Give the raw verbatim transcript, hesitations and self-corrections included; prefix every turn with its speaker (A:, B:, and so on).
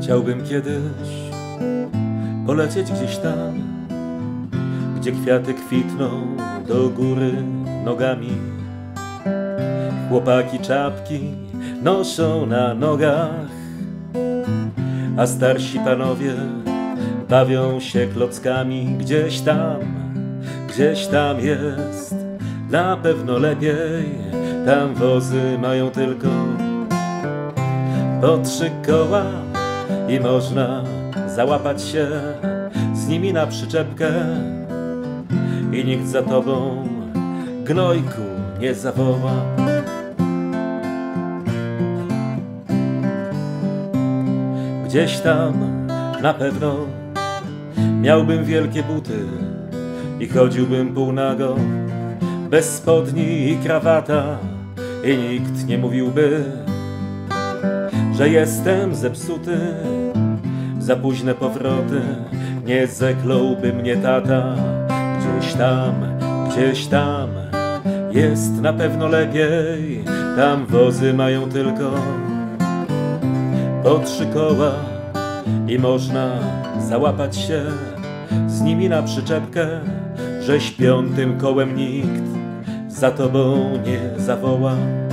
A: Chciałbym kiedyś polecieć gdzieś tam, gdzie kwiaty kwitną do góry nogami. Chłopaki czapki noszą na nogach, a starsi panowie bawią się klockami. Gdzieś tam, gdzieś tam jest na pewno lepiej. Tam wozy mają tylko po trzy koła i można załapać się z nimi na przyczepkę i nikt za tobą gnojku nie zawoła. Gdzieś tam na pewno miałbym wielkie buty i chodziłbym półnago, bez spodni i krawata, i nikt nie mówiłby, że jestem zepsuty. Za późne powroty nie zekląłby mnie tata. Gdzieś tam, gdzieś tam jest na pewno lepiej. Tam wozy mają tylko po trzy koła i można załapać się z nimi na przyczepkę, że śpiątym kołem nikt za tobą nie zawoła.